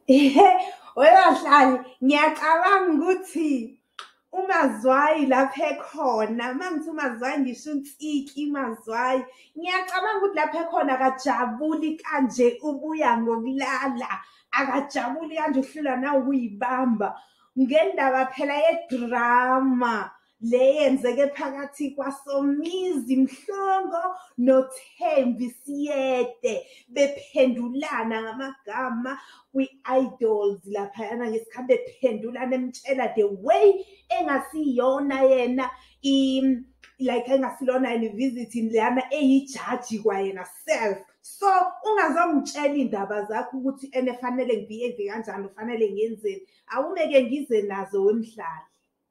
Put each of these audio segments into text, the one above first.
Webahlali, ngiyacabanga ukuthi uMazwai lapha ekhona, mangithi uMazwai ngisho uNtsiki Mazwai, ngiyacabanga ukuthi lapha ekhona akajabuli kanje ubuya ngokulala, akajabuli kanje uhlulwa nawukuyibamba ngendaba phela yedrama le yenzeke phakathi kwaSomizi Mhlongo noThembi Siyete bephendulana ngamagama kwi-idols laphayana ngesikhathi bephendulana emtshela the way engasiyona yena like engasilona yena visiting lana eyijaji kwayena self. So ungazongitshela indaba zakho ukuthi enefanele ngibehave kanjani ufanele ngiyenzeni, awumeke ngize nazo wemhlali.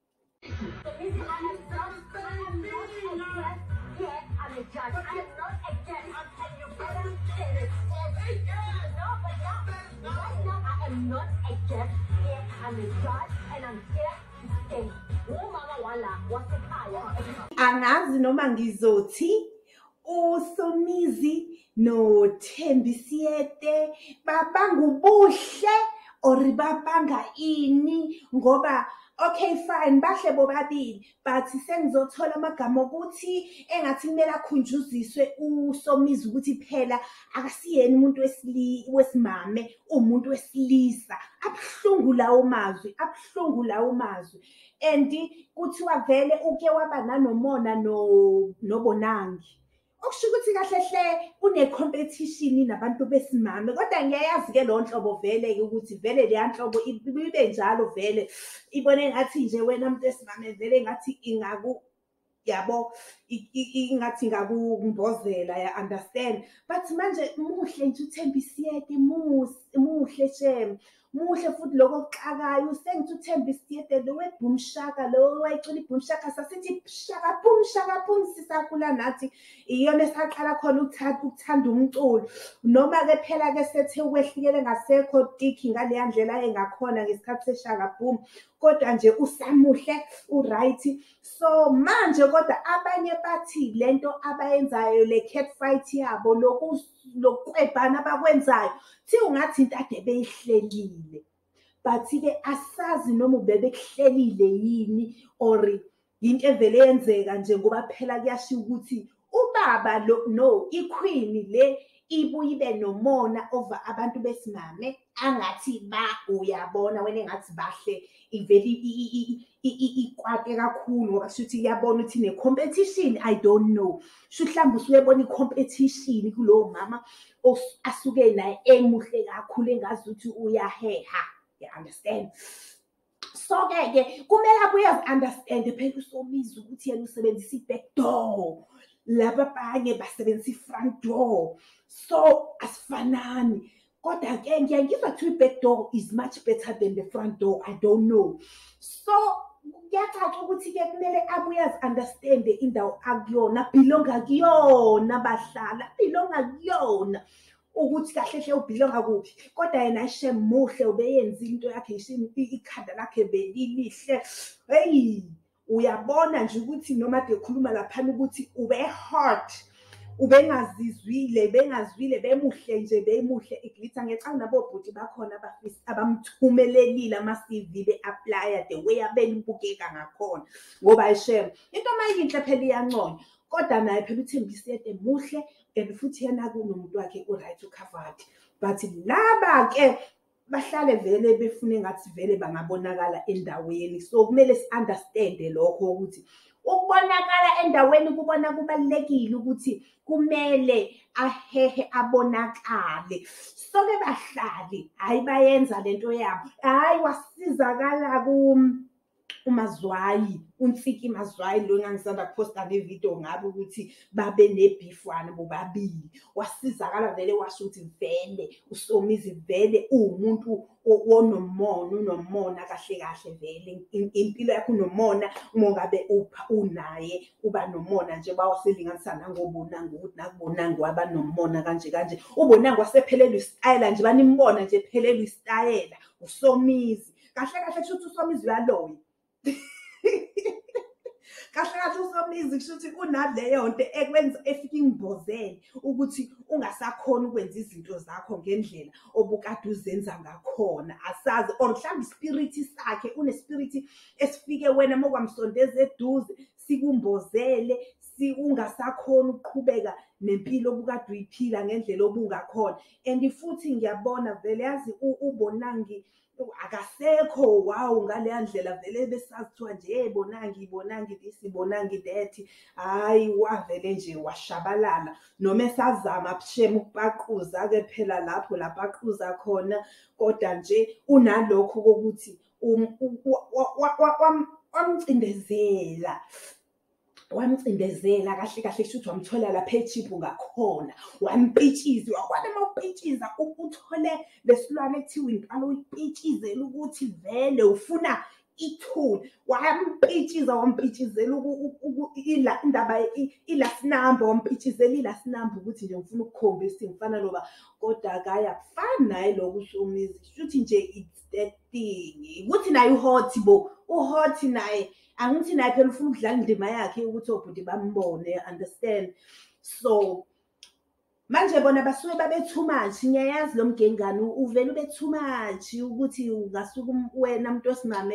Angazi noma ngizothi uSomizi noThembi Siyete babanga ubuhle or babanga ini, ngoba okay fine bahle bobabili but sengizothola amagama ukuthi engathi kumele akhunjuziswe uSomizi ukuthi phela akasiyena umuntu wesimame, umuntu wesilisa. Abhlungu lawo mazwi, abhlungu lawo mazwi. And kuthiwa vele uke waba nanomona noBonangi, okusho ukuthi kahle hle une competition nabantu besimame. Kodwa ngiyayazi ke lo nhlobo vele ke ukuthi vele le nhlobo ibe njalo vele ibone ngathi nje wena umuntu wesimame vele ngathi ingaku yabo ingathi ngakumbozela, ya understand. But manje muhle nje uThembi Siyete, muhle shem, muhle futhi lokho kuxakayo. Usengithi uThembi Siyete lo weBoom Shaka, lo wayicula iBoom Shaka sasithi shaka boom sisakhula nathi iyona esaqala khona ukuthanda umculo. Noma ke phela ke sethe ukwehlikele ngasekho tiki ngale yandlela engakhona ngesikhathi seshaka boom, kodwa nje usamuhle uright. So manje kodwa abanye bathi lento abayenzayo le cat fight yabo lokukwebhana abakwenzayo thi ungathi into ade beyihlelile, but ke asazi noma ubebekuhlelile yini or into evele yenzeka nje, ngoba phela kuyashiya ukuthi ubaba no iqueen le ibuye ibe nomona over abantu besimame angathi uyabona wena engathi bahle iveli ikwate kakhulu, ngoba shuthi iyabona ukuthi ne-competition. I don't know, sho mhlawumbe usuyebona i-competition kulowo mama asuke naye emuhle kakhulu engazi ukuthi uyaheha, you understand. So ke kumele abuye understand phela uSomizi ukuthi yena usebenzisa i-back door, laba abanye basebenzisa i-front door, so asifanani. Kodwa ke ngiyangizwa kuthiwa i-back door is much better than the front door, I don't know. So kuyacaca ukuthi ke kumele abuye understand indawo akuyona, belonga kuyona, bahlala belonga kuyona, ukuthi kahle hle ubelonga kuphi. Kodwa yena shem muhle, ubeyenza into yakhe ikhanda lakhe belilihle. Hey, uyabona nje ukuthi noma ade khuluma lapha ukuthi ube hot, ubengazizwile, bengazwile, bemuhle nje, bemuhle iglitha. Ngecanga nabo bhuti bakhona abafisi abamthumelelile ama-CV be-apply the way abelibukeka ngakhona, ngoba ayishem into mayinhle phela iyanconywa. Kodwa naye phela uThembi Siyete muhle and futhi yena kunomuntu wakhe uright ucovered. But laba ke bahlale vele befune ngathi vele bangabonakala endaweni. So kumele si-understande lokho ukuthi ukubonakala endaweni kubona kubalekile ukuthi kumele ahehe abonakale. So ke bahlali hayi bayenza lento yabo, hayi wasizakala uMazwai, uNtsiki Mazwai lo engangisanda kuposta nevideo ngabe ukuthi babe nebhifwana bobabili. Wasizakala vele, washo ukuthi vele uSomizi vele umuntu unomona kahle kahle vele impilo yakho unomona, mongabe unaye uba nomona nje bawuselinganisa nangoBonangi ukuthi nakubonangi waba nomona kanje kanje. uBonangi wasephelelwa istyle nje, banimbona nje phelelwa istyle uSomizi kahle kahle, kusho ukuthi uSomizi uyaloya. Kahle kahle uSomnizi kusho ukuthi kunaleyo nto ekwenza efika ingibozele ukuthi ungasakhona ukwenza izinto zakho ngendlela obukade uzenza ngakhona. Asazi or mhlawumbe ispirit sakhe unespirit esifike wena mokwamsondeza eduze sikumbozele ungasakhona ukuqhubeka nempilo obukade uyiphila ngendlela obungakhona. And futhi ngiyabona vele yazi ubonangi akasekho wow ngaleya ndlela vele besazithiwa nje bonangi this bonangi that. Hayi wavele nje washabalala noma esazama shem ukubaquza ke phela lapho laphaquza khona kodwa nje unalokho kokuthi wamcindezela kahle kahle kusho ukuthi wamthola lapha echipu ngakhona wampitshiza wakwana mawupitshiza uthole lesilwane ekuthiwa impala uyipitshizela ukuthi vele ufuna ithuli wampitshizela indaba ilasinamba wampitshizela ilasinamba ukuthi nje ngifuna ukukhombisa ukuthi ngifana loba kodwa akaya kufana naye lokho uSomizi futhi nje it's that thing ukuthi naye uhot bo uhot naye angithi naye phela ufuna ukudlala indima yakhe ukuthi obhuti bambone understand. So manje bona basuke babe too much ngiyayazi lo mgengane uvela ube too much ukuthi ungasuka wena umuntu osimame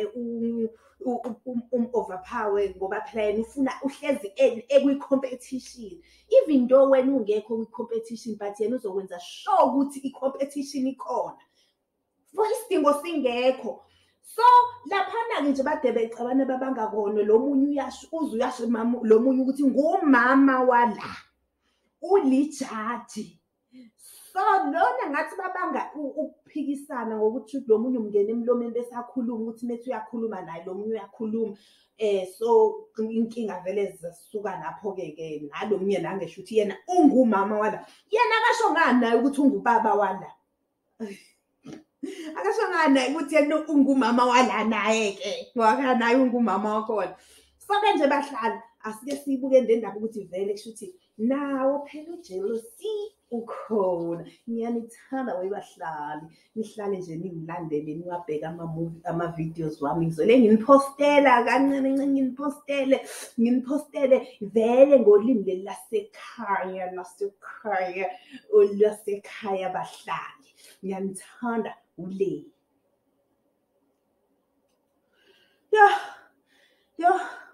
overpower ngoba phela yena ufuna uhlezi ekwi-competition even though wena ungekho kwi-competition but yena uzokwenza sure ukuthi i-competition ikhona for isidingo singekho. So laphana-ke nje bade becabana babangakona lo munye uyasho lo munye ukuthi ngumama wala ulijaji. So lona ngathi babanga ukuphikisana ngokuthi lo munye umngene emlomeni besakhuluma ukuthi methi uyakhuluma naye lo munye uyakhuluma. So inkinga vele zisuka lapho-ke nalo munye la ngisho ukuthi yena ungumama wala yena akasho ngani naye ukuthi ungubaba wala akasho ngani naye ukuthi yena ungumama wala naye-ke ngoba naye ungumama wakhona. So-ke nje bahlala asike siyibuke le ndaba ukuthi vele kusho ukuthi nawo phela ujealousy ukhona. Ngiyanithanda webahlali nihlale nje ningilandele niwabheka ama-videos wami ngizole nginipostela kancane nginipostele vele ngolimi leli lasekhaya bahlali. Ngiyanithanda ule. Yeah.